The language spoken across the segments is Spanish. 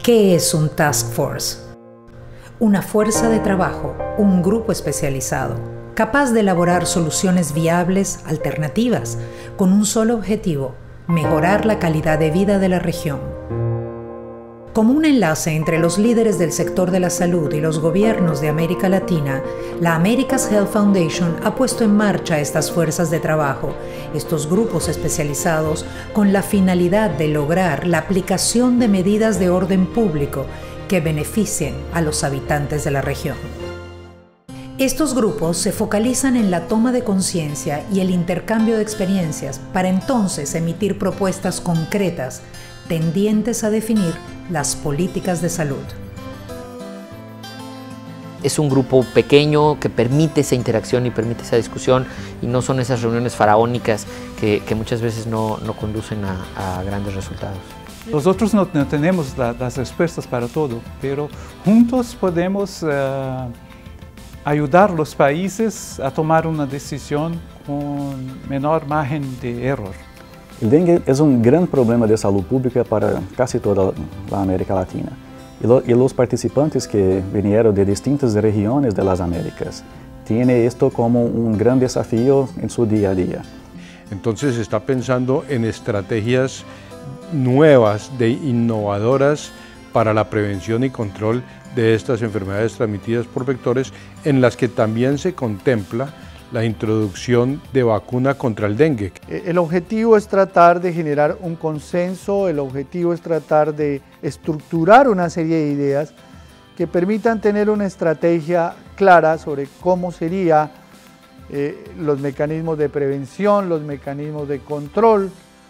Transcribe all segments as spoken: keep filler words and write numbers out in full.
¿Qué es un task force? Una fuerza de trabajo, un grupo especializado, capaz de elaborar soluciones viables, alternativas, con un solo objetivo: mejorar la calidad de vida de la región. Como un enlace entre los líderes del sector de la salud y los gobiernos de América Latina, la America's Health Foundation ha puesto en marcha estas fuerzas de trabajo, estos grupos especializados, con la finalidad de lograr la aplicación de medidas de orden público que beneficien a los habitantes de la región. Estos grupos se focalizan en la toma de conciencia y el intercambio de experiencias para entonces emitir propuestas concretas tendientes a definir las políticas de salud. Es un grupo pequeño que permite esa interacción y permite esa discusión, y no son esas reuniones faraónicas que, que muchas veces no, no conducen a, a grandes resultados. Nosotros no, no tenemos la, las respuestas para todo, pero juntos podemos uh, ayudar a los países a tomar una decisión con menor margen de error. El dengue es un gran problema de salud pública para casi toda la América Latina. Y, lo, y los participantes que vinieron de distintas regiones de las Américas tienen esto como un gran desafío en su día a día. Entonces se está pensando en estrategias nuevas, de innovadoras para la prevención y control de estas enfermedades transmitidas por vectores, en las que también se contempla la introducción de vacuna contra el dengue. El objetivo es tratar de generar un consenso, el objetivo es tratar de estructurar una serie de ideas que permitan tener una estrategia clara sobre cómo serían eh, los mecanismos de prevención, los mecanismos de control,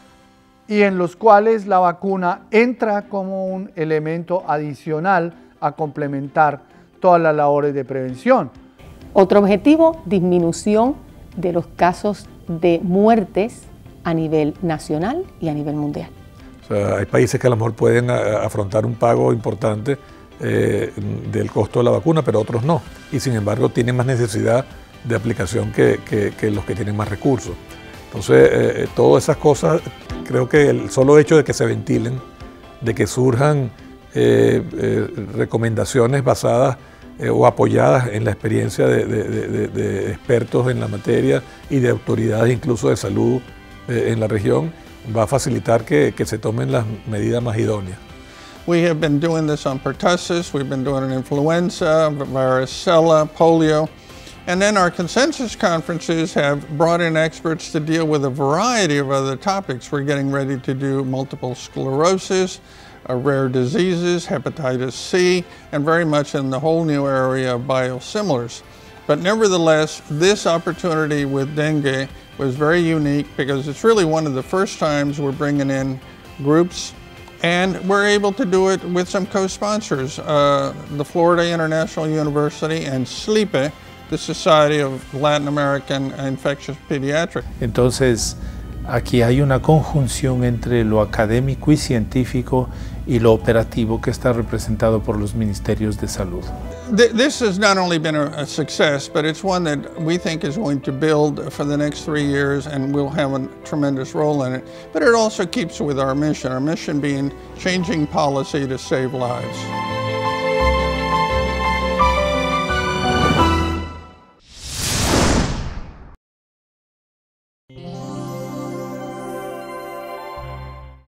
y en los cuales la vacuna entra como un elemento adicional a complementar todas las labores de prevención. Otro objetivo, disminución de los casos de muertes a nivel nacional y a nivel mundial. O sea, hay países que a lo mejor pueden a, afrontar un pago importante eh, del costo de la vacuna, pero otros no. Y sin embargo tienen más necesidad de aplicación que, que, que los que tienen más recursos. Entonces, eh, todas esas cosas, creo que el solo hecho de que se ventilen, de que surjan eh, eh, recomendaciones basadas Eh, o apoyadas en la experiencia de, de, de, de expertos en la materia y de autoridades incluso de salud eh, en la región, va a facilitar que, que se tomen las medidas más idóneas. We have been doing this on pertussis, we've been doing it in influenza, varicella, polio, and then our consensus conferences have brought in experts to deal with a variety of other topics. We're getting ready to do multiple sclerosis, Uh, rare diseases, hepatitis C, and very much in the whole new area of biosimilars. But nevertheless, this opportunity with dengue was very unique because it's really one of the first times we're bringing in groups, and we're able to do it with some co-sponsors, uh, the Florida International University and SLIPE, the Society of Latin American Infectious Pediatrics. Entonces, aquí hay una conjunción entre lo académico y científico y lo operativo que está representado por los ministerios de salud. This has not only been a, a success, but it's one that we think is going to build for the next three years and we'll have a tremendous role in it. But it also keeps with our mission, our mission being changing policy to save lives.